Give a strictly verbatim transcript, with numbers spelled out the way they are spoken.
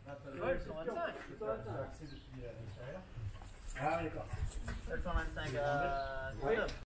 Ouais, le cent vingt-cinq. Ah, d'accord. Le cent vingt-cinq à...